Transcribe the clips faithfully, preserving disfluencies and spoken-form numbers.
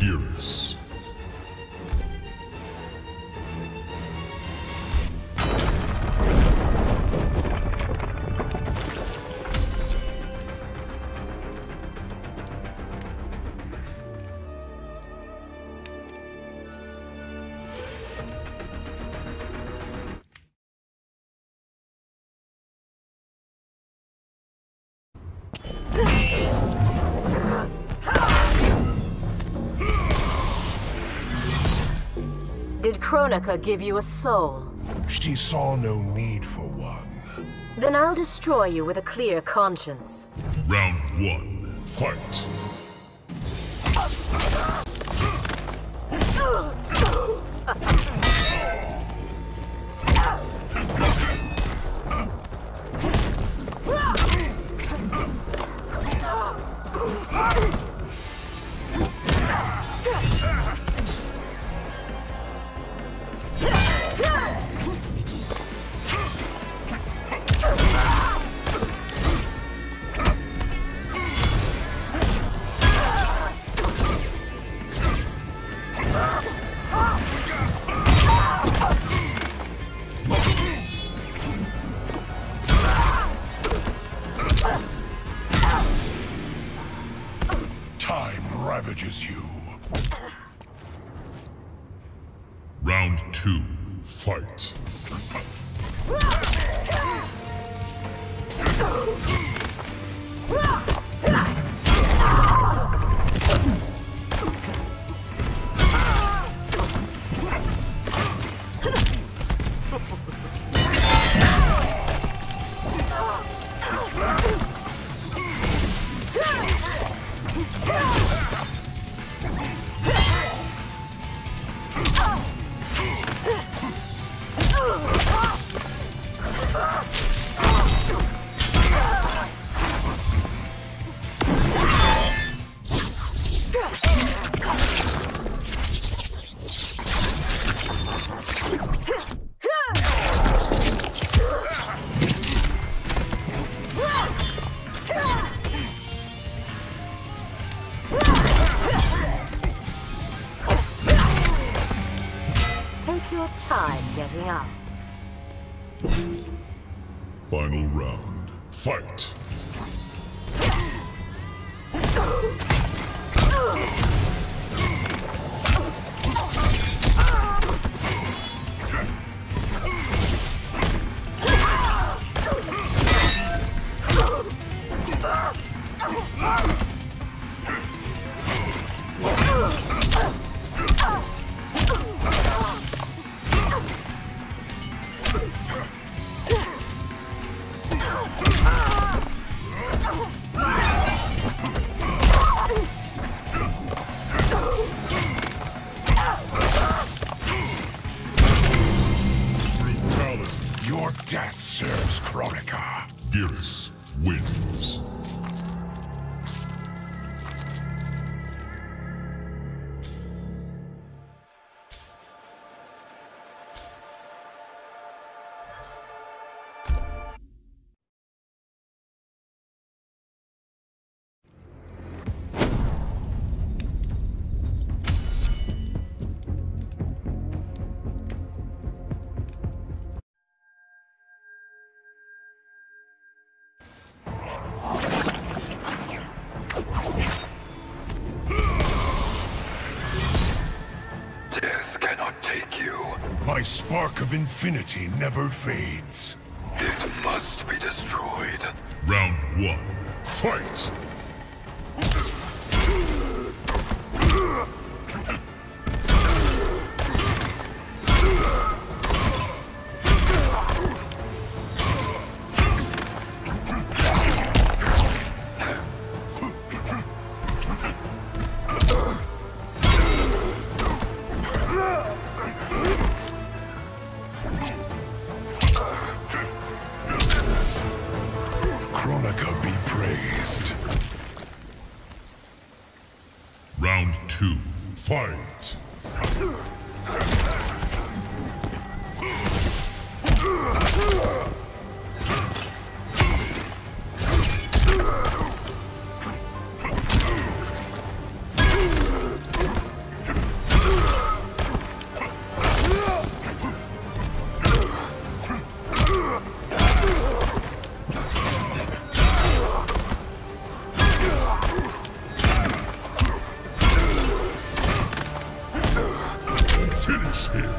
Geras. Did Kronika give you a soul? She saw no need for one. Then I'll destroy you with a clear conscience. Round one, fight. Time ravages you. Round two, fight. Take your time getting up. Final round, fight. Your death serves Kronika. Geras wins. Death cannot take you. My spark of infinity never fades. It must be destroyed. Round one, fight. Kronika be praised. Round two, fight. Finish him!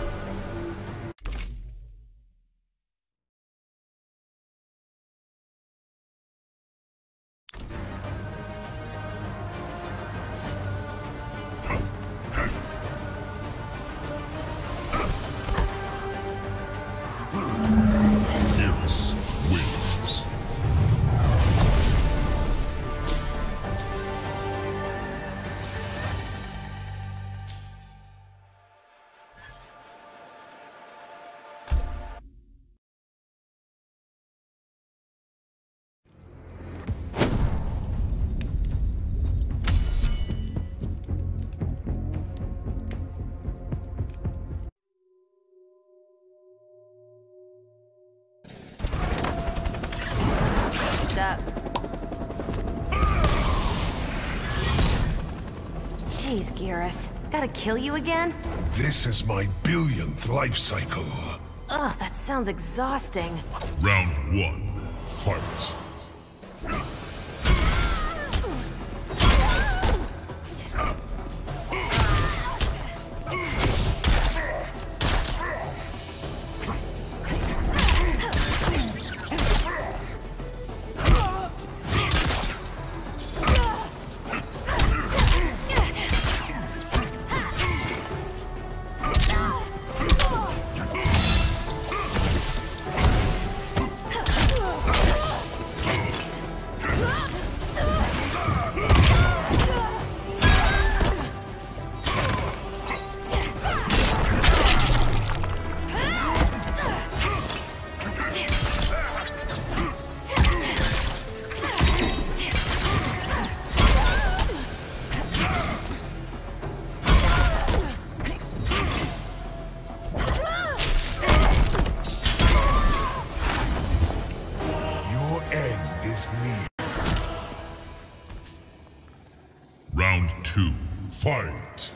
Geras wins. Up. Jeez, Geras. Gotta kill you again? This is my billionth life cycle. Ugh, that sounds exhausting. Round one, fight. Round two, fight!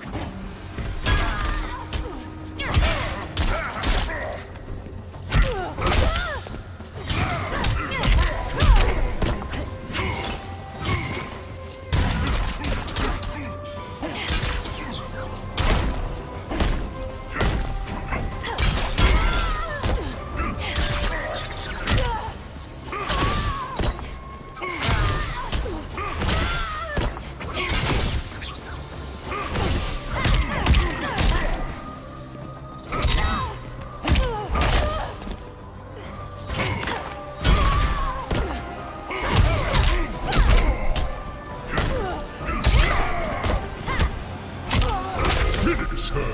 Finish her!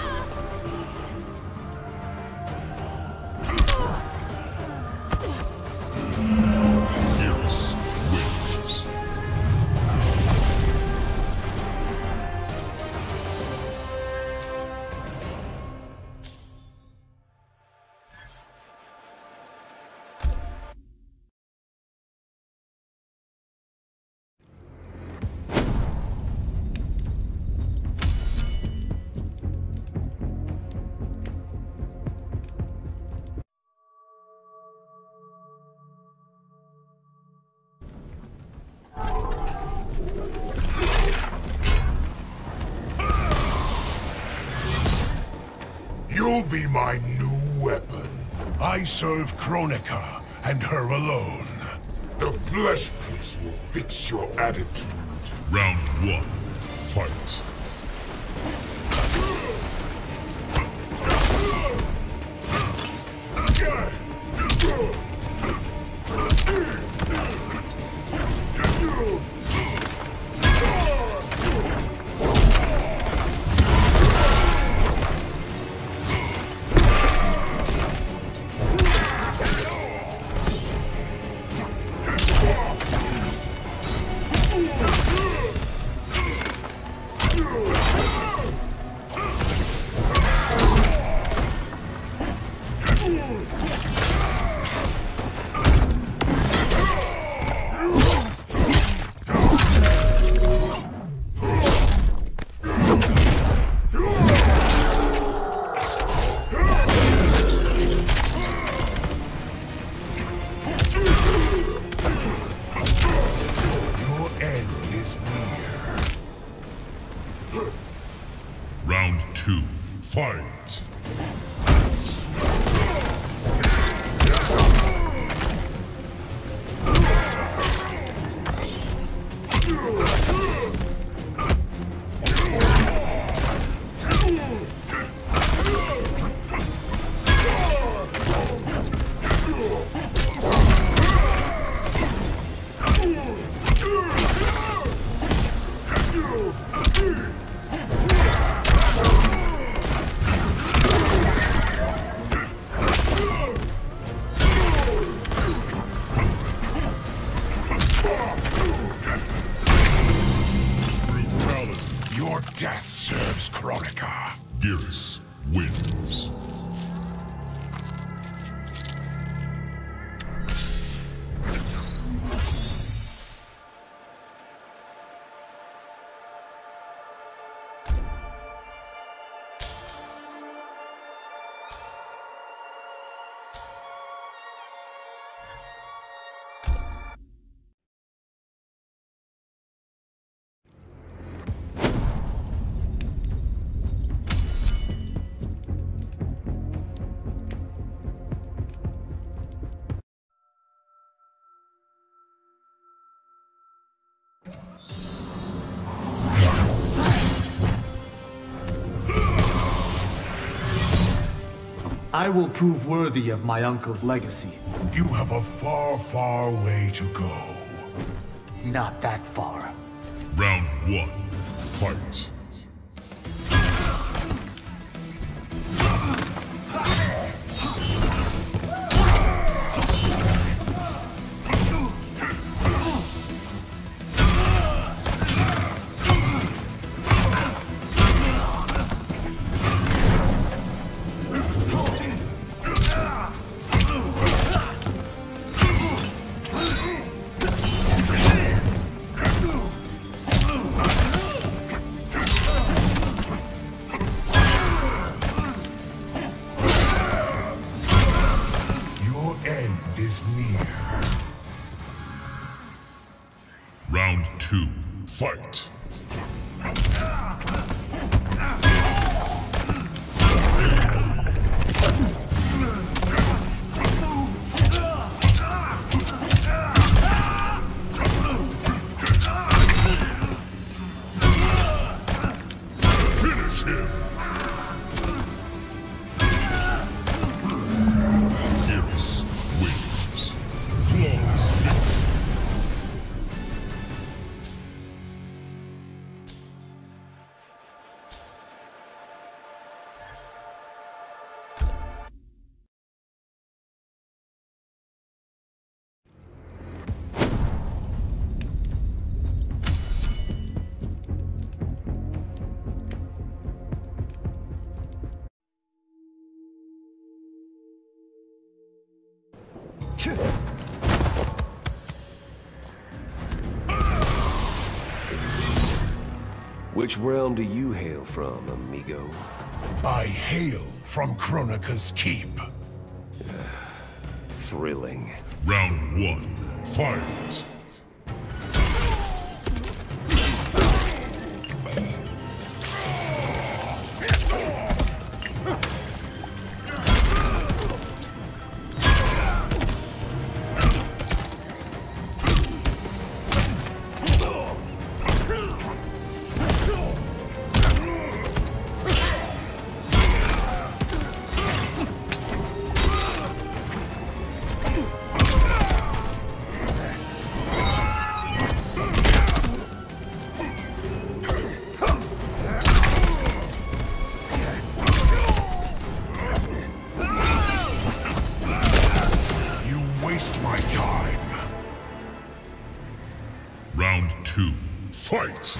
Geras wins. You'll be my new weapon. I serve Kronika, and her alone. The flesh piece will fix your attitude. Round one, fight. Round two, fight. Your death serves Kronika. Geras wins. I will prove worthy of my uncle's legacy. You have a far, far way to go. Not that far. Round one, fight. Is near. Round two, fight. Finish him. Geras wins. Flawless victory. Which realm do you hail from, amigo? I hail from Kronika's keep. Thrilling. Round one, fight. My time. Round two, fight!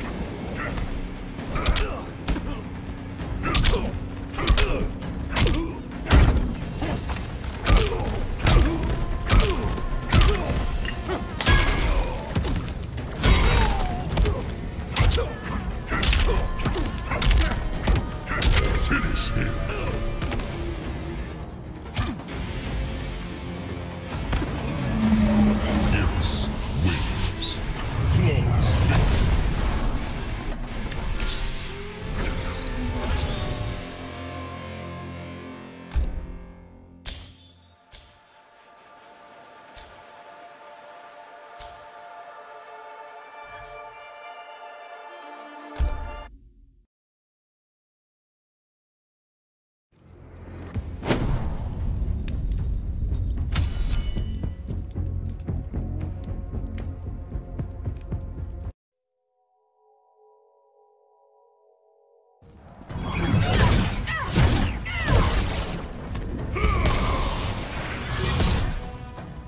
Finish him. Geras wins. Flawless victory.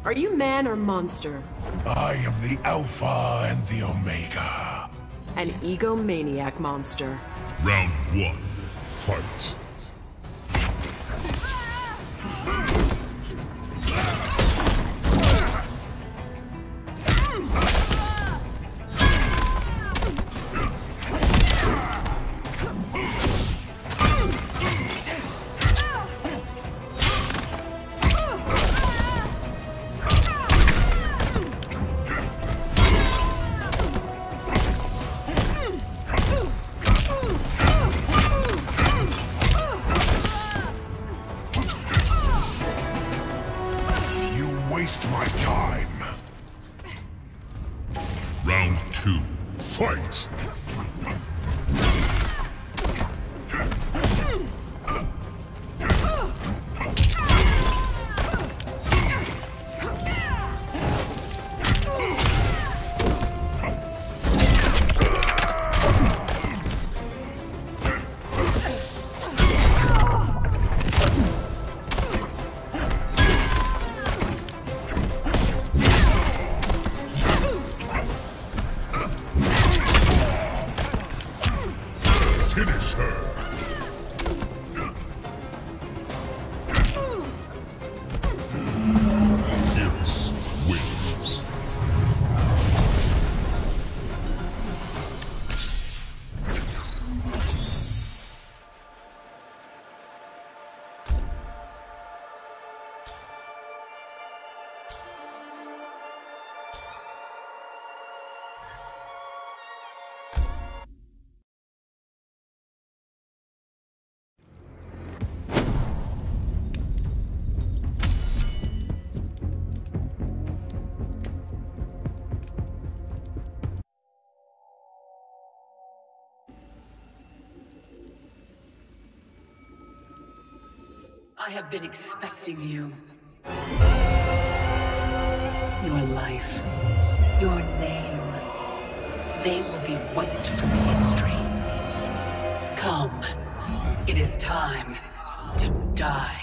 Are you man or monster? I am the Alpha and the Omega. An egomaniac monster. Round one, fight. Waste my time. Round two, fight! Finish her! Geras wins. I have been expecting you. Your life, your name, they will be wiped from history. Come, it is time to die.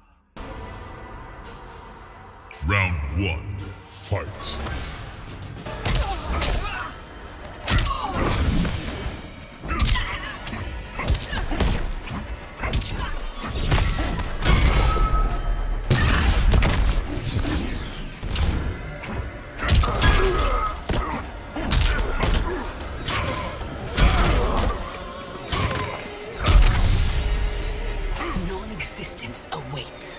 Round one, fight. Non-existence awaits.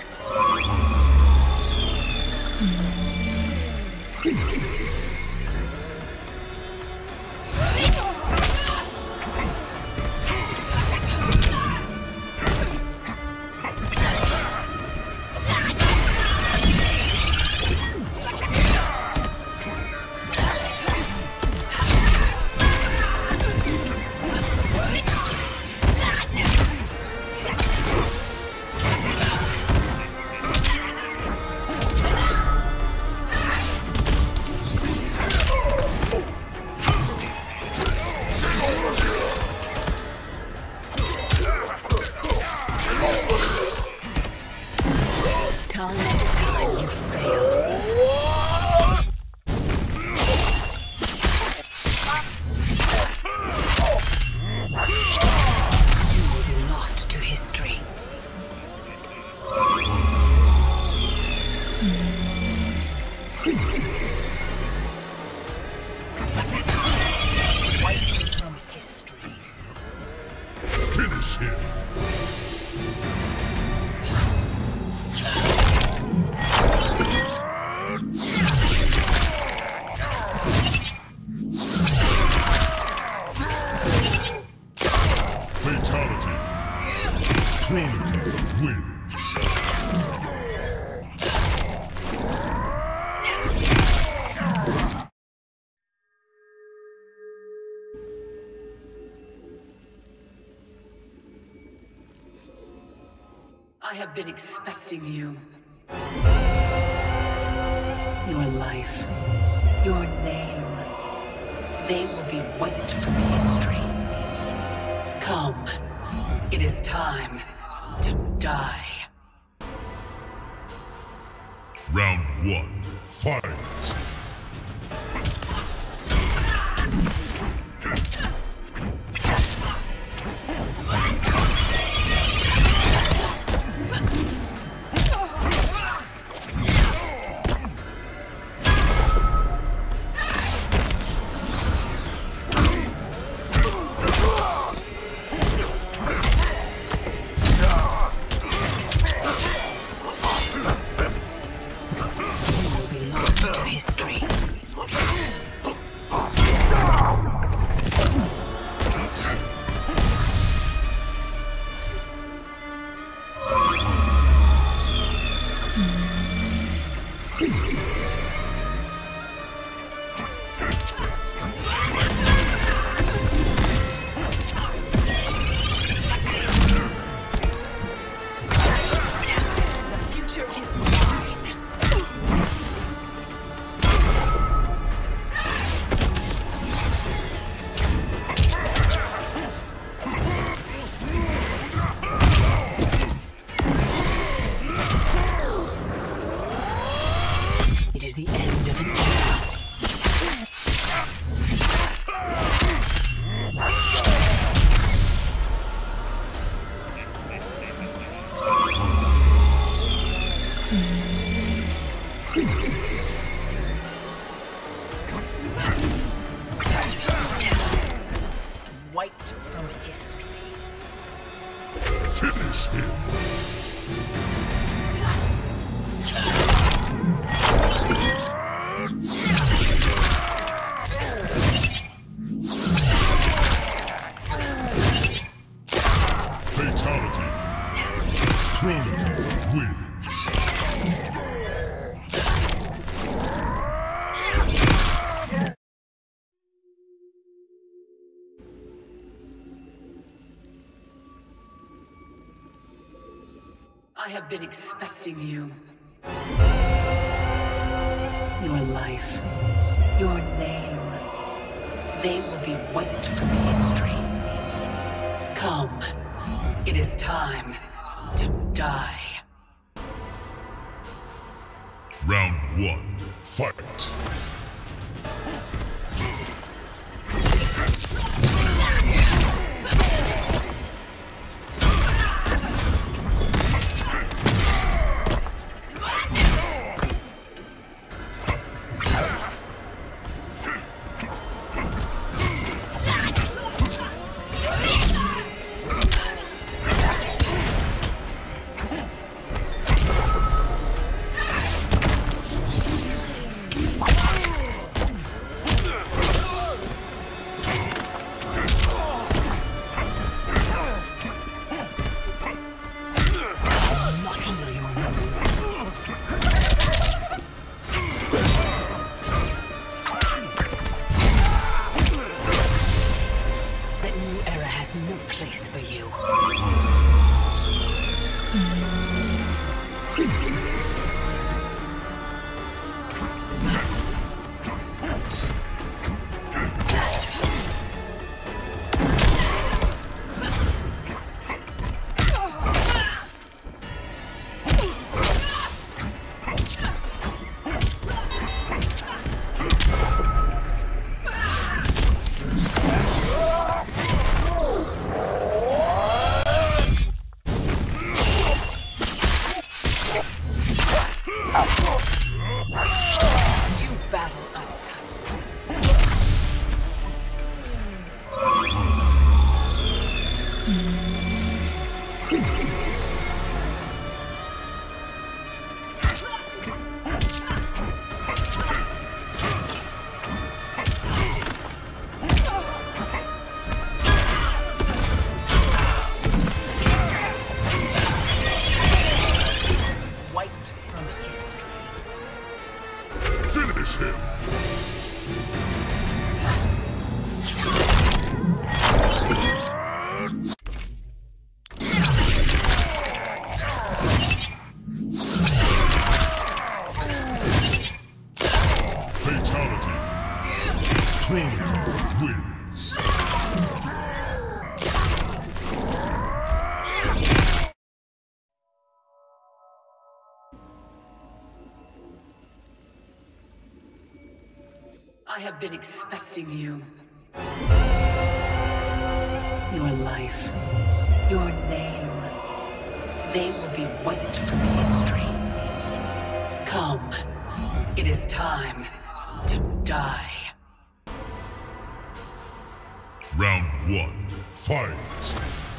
Time after time, you fail. You will be lost to history. Wiped from history. Finish him! Fatality. Kronika wins. I have been expecting you. Your life, your name, they will be wiped from history. Come, it is time to die. Round one, Fight! Wiped from history. Finish him. Fatality. Kronika wins. I have been expecting you. Your life, your name, they will be wiped from history. Come, it is time to die. Round one, fight. Finish him! I have been expecting you. Your life, your name, they will be wiped from history. Come, it is time to die. Round one, fight!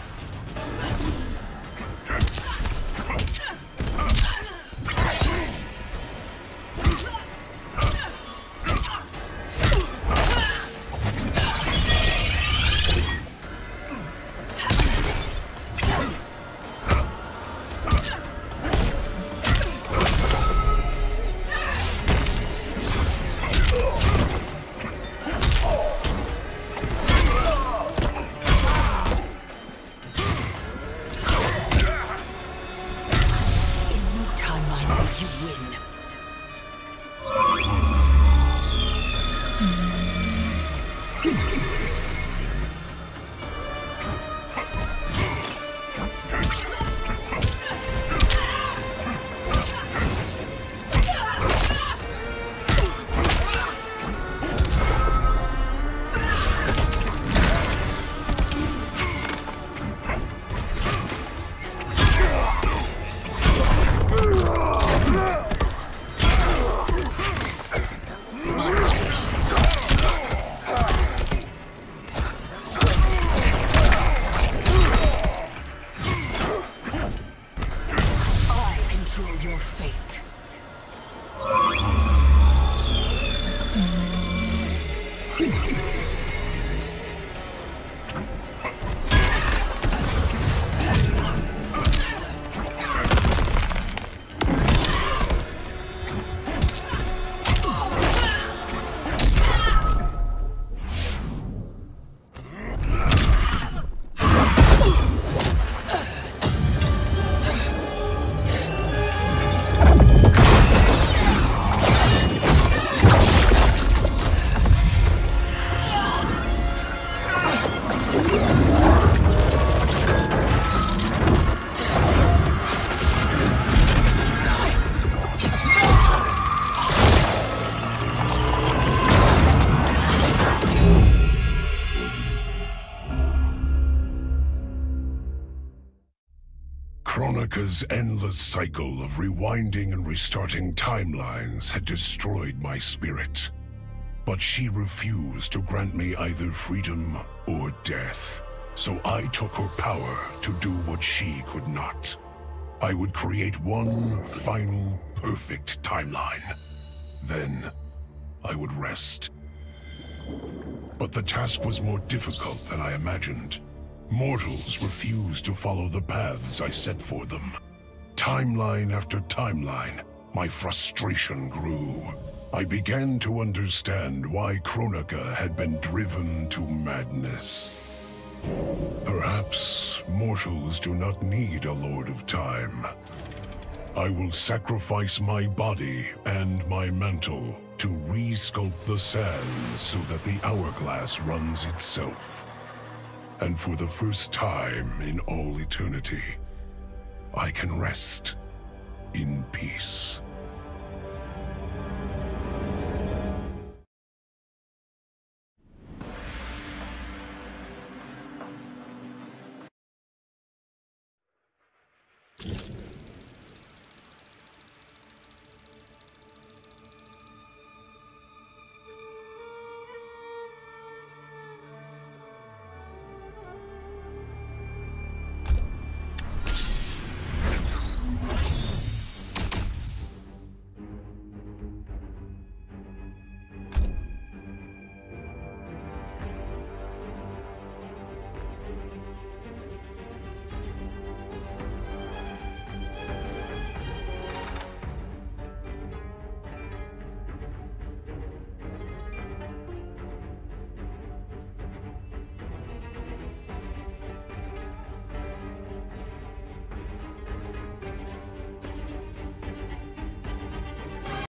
Kronika's endless cycle of rewinding and restarting timelines had destroyed my spirit. But she refused to grant me either freedom or death. So I took her power to do what she could not. I would create one final, perfect timeline. Then, I would rest. But the task was more difficult than I imagined. Mortals refused to follow the paths I set for them. Timeline after timeline, my frustration grew. I began to understand why Kronika had been driven to madness. Perhaps mortals do not need a Lord of Time. I will sacrifice my body and my mantle to re-sculpt the sands so that the hourglass runs itself. And for the first time in all eternity, I can rest in peace. You